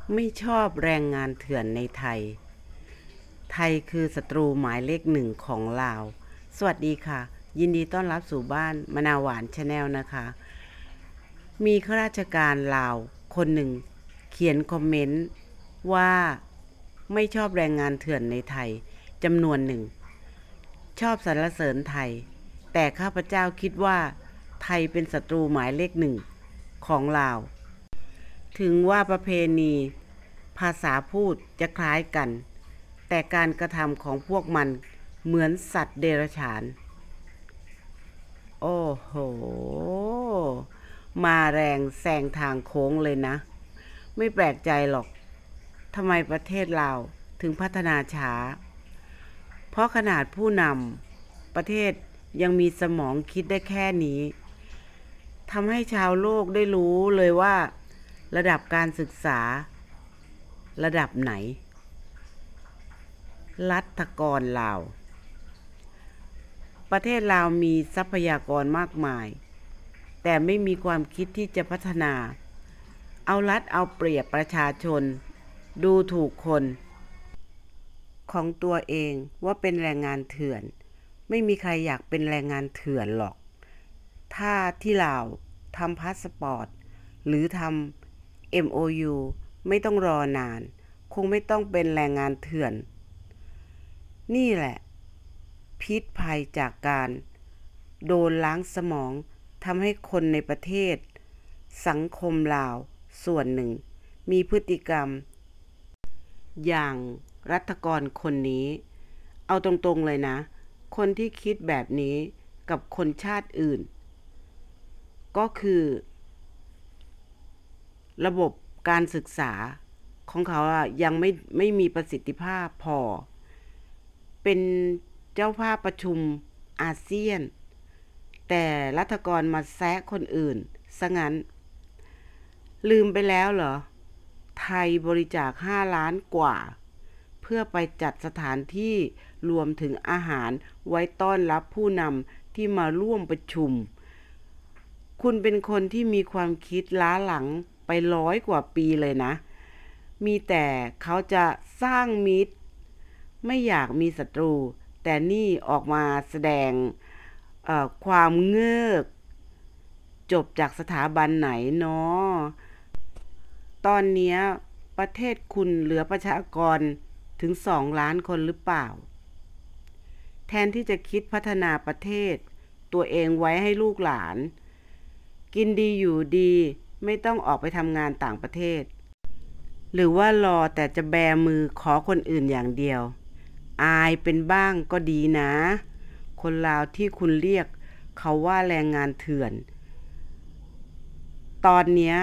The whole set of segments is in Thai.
ไม่ชอบแรงงานเถื่อนในไทย ไทยคือศัตรูหมายเลขหนึ่งของลาว สวัสดีค่ะ ยินดีต้อนรับสู่บ้านมะนาวหวานชาแนลนะคะ มีข้าราชการลาวคนหนึ่งเขียนคอมเมนต์ว่าไม่ชอบแรงงานเถื่อนในไทยจำนวนหนึ่ง ชอบสรรเสริญไทย แต่ข้าพเจ้าคิดว่าไทยเป็นศัตรูหมายเลขหนึ่งของลาว ถึงว่าประเพณีภาษาพูดจะคล้ายกัน แต่การกระทำของพวกมันเหมือนสัตว์เดรัจฉาน โอ้โห มาแรงแซงทางโค้งเลยนะ ไม่แปลกใจหรอก ทำไมประเทศลาวถึงพัฒนาช้า เพราะขนาดผู้นำประเทศยังมีสมองคิดได้แค่นี้ ทำให้ชาวโลกได้รู้เลยว่าระดับการศึกษาระดับไหน รัฐกรลาว ประเทศลาวมีทรัพยากรมากมาย แต่ไม่มีความคิดที่จะพัฒนา เอารัดเอาเปรียบประชาชน ดูถูกคนของตัวเองว่าเป็นแรงงานเถื่อน ไม่มีใครอยากเป็นแรงงานเถื่อนหรอก ถ้าที่ลาวทำพาสปอร์ตหรือทำ MOU ไม่ต้องรอนาน คงไม่ต้องเป็นแรงงานเถื่อน นี่แหละพิษภัยจากการโดนล้างสมองทำให้คนในประเทศสังคมลาวส่วนหนึ่งมีพฤติกรรมอย่างรัฐกรคนนี้ เอาตรงๆเลยนะ คนที่คิดแบบนี้กับคนชาติอื่น ก็คือระบบการศึกษาของเขายังไม่มีประสิทธิภาพพอ เป็นเจ้าภาพประชุมอาเซียน แต่รัฐกรมาแซะคนอื่นซะงั้น ลืมไปแล้วเหรอ ไทยบริจาค5 ล้านกว่า เพื่อไปจัดสถานที่รวมถึงอาหารไว้ต้อนรับผู้นำที่มาร่วมประชุม คุณเป็นคนที่มีความคิดล้าหลังไป100 กว่าปีเลยนะ มีแต่เขาจะสร้างมิตร ไม่อยากมีศัตรู แต่นี่ออกมาแสดงความเงือกจบจากสถาบันไหนเนาะตอนนี้ประเทศคุณเหลือประชากรถึง2 ล้านคนหรือเปล่า แทนที่จะคิดพัฒนาประเทศตัวเองไว้ให้ลูกหลาน กินดีอยู่ดีไม่ต้องออกไปทำงานต่างประเทศ หรือว่ารอแต่จะแบมือขอคนอื่นอย่างเดียว อายเป็นบ้างก็ดีนะ คนลาวที่คุณเรียกเขาว่าแรงงานเถื่อน ตอนเนี้ย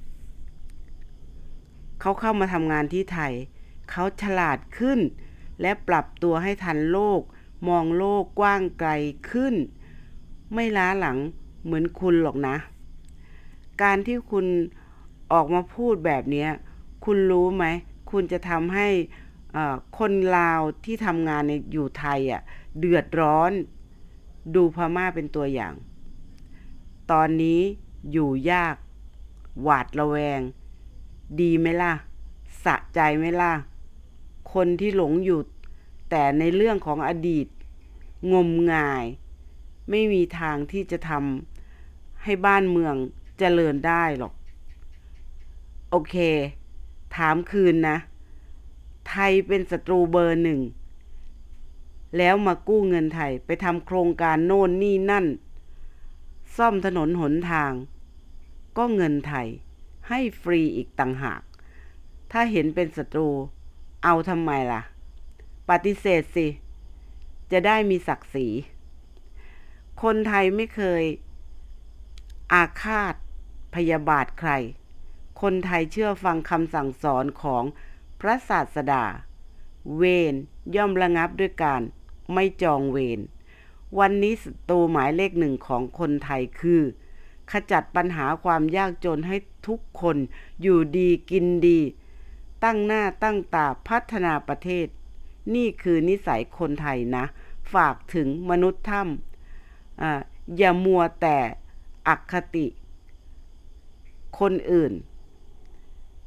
เขาเข้ามาทำงานที่ไทย เขาฉลาดขึ้น และปรับตัวให้ทันโลก มองโลกกว้างไกลขึ้น ไม่ล้าหลังเหมือนคุณหรอกนะ การที่คุณออกมาพูดแบบนี้คุณรู้ไหม คุณจะทำให้คนลาวที่ทำงานอยู่ไทยเดือดร้อน ดูพม่าเป็นตัวอย่าง ตอนนี้อยู่ยาก หวาดระแวง ดีไหมล่ะ สะใจไหมล่ะ คนที่หลงอยู่แต่ในเรื่องของอดีต งมงาย ไม่มีทางที่จะทำให้บ้านเมืองเจริญได้หรอก โอเค ถามคืนนะ ไทยเป็นศัตรูเบอร์1 แล้วมากู้เงินไทยไปทำโครงการโน่นนี่นั่น ซ่อมถนนหนทาง ก็เงินไทยให้ฟรีอีกต่างหาก ถ้าเห็นเป็นศัตรู เอาทำไมล่ะ ปฏิเสธสิ จะได้มีศักดิ์ศรี คนไทยไม่เคยอาฆาตพยาบาทใคร คนไทยเชื่อฟังคำสั่งสอนของพระศาสดา เวรย่อมระงับด้วยการไม่จองเวร วันนี้ศัตรูหมายเลขหนึ่งของคนไทยคือ ขจัดปัญหาความยากจนให้ทุกคนอยู่ดีกินดี ตั้งหน้าตั้งตาพัฒนาประเทศ นี่คือนิสัยคนไทยนะ ฝากถึงมนุษย์ถ้ำอย่ามัวแต่อคติคนอื่น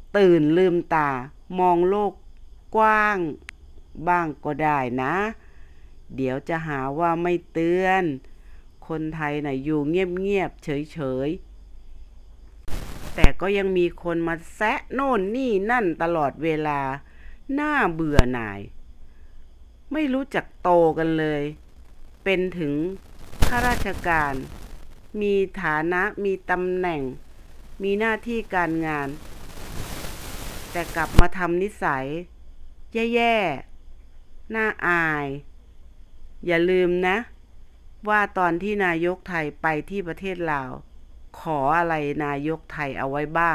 ตื่นลืมตามองโลกกว้างบ้างก็ได้นะ เดี๋ยวจะหาว่าไม่เตือน คนไทยน่ะอยู่เงียบๆเฉยๆแต่ก็ยังมีคนมาแซะโน่นนี่นั่นตลอดเวลาน่าเบื่อหน่ายไม่รู้จักโตกันเลย เป็นถึงข้าราชการ มีฐานะมีตำแหน่ง มีหน้าที่การงาน แต่กลับมาทำนิสัย แย่ๆน่าอาย อย่าลืมนะ ว่าตอนที่นายกไทยไปที่ประเทศลาว ขออะไรนายกไทยเอาไว้บ้าง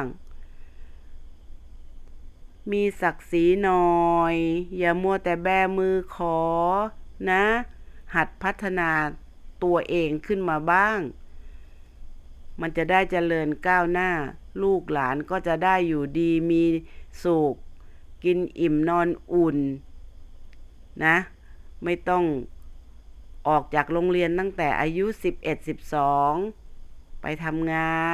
มีศักดิ์ศรีหน่อย อย่ามัวแต่แบมือขอนะ หัดพัฒนาตัวเองขึ้นมาบ้าง มันจะได้เจริญก้าวหน้า ลูกหลานก็จะได้อยู่ดีมีสุข กินอิ่มนอนอุ่นนะ ไม่ต้องออกจากโรงเรียนตั้งแต่อายุ11-12 ไปทำงาน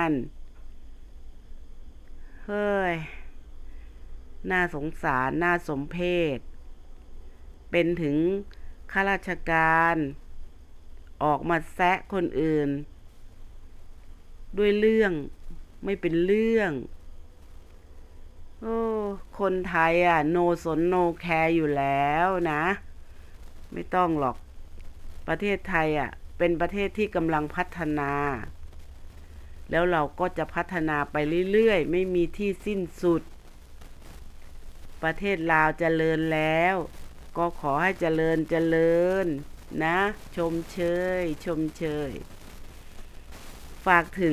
เฮ้ย น่าสงสารน่าสมเพช เป็นถึงข้าราชการ ออกมาแซะคนอื่น ด้วยเรื่องไม่เป็นเรื่อง โอ้ คนไทยโนสนโนแคร์อยู่แล้วนะ ไม่ต้องหรอก ประเทศไทยเป็นประเทศที่กำลังพัฒนา แล้วเราก็จะพัฒนาไปเรื่อยๆ ไม่มีที่สิ้นสุด ประเทศลาวเจริญแล้ว ก็ขอให้เจริญนะ ชมเชย ฝากถึง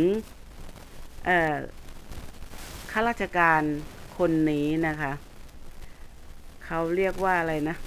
ข้าราชการคนนี้นะคะ เขาเรียกว่าอะไรนะ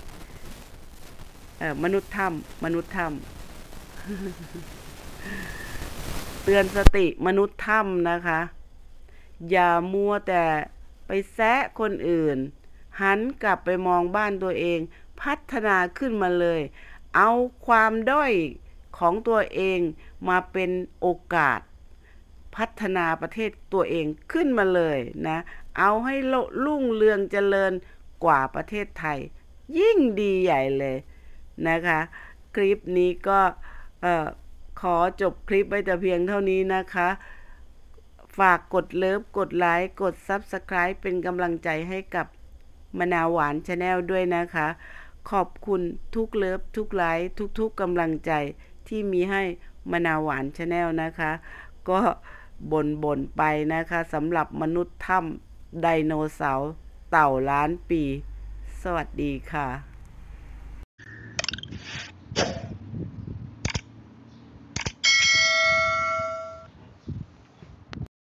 มนุษย์ถ้ำ เตือนสติมนุษย์ถ้ำนะคะ อย่ามัวแต่ไปแซะคนอื่น หันกลับไปมองบ้านตัวเอง พัฒนาขึ้นมาเลย เอาความด้อยของตัวเองมาเป็นโอกาส พัฒนาประเทศตัวเองขึ้นมาเลยนะ เอาให้รุ่งเรืองเจริญกว่าประเทศไทย ยิ่งดีใหญ่เลยนะคะ คลิปนี้ก็ขอจบคลิปไว้แต่เพียงเท่านี้นะคะ ฝากกดเลิฟกดไลค์กด Subscribe เป็นกำลังใจให้กับมะนาวหวาน Channel ด้วยนะคะ ขอบคุณทุกเลิฟทุกไลค์ทุกๆกำลังใจที่มีให้มะนาวหวาน Channel นะคะ ก็บ่นไปนะคะสำหรับมนุษย์ถ้ำไดโนเสาร์เต่าล้านปี สวัสดีค่ะ